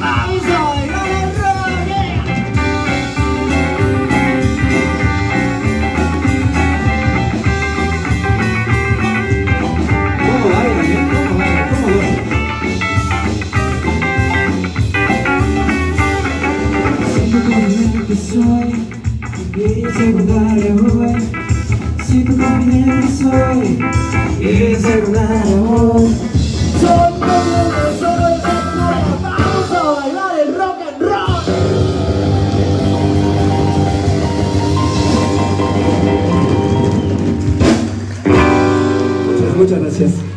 Vamos a bailar el rock, yeah. ¿Cómo bailan, eh? ¿Cómo bailan? ¿Cómo bailan? Siento como que soy, quieres recordar hoy. Siento como que soy, quieres recordar hoy. Soy como que soy, vamos a bailar el rock and roll. Muchas gracias.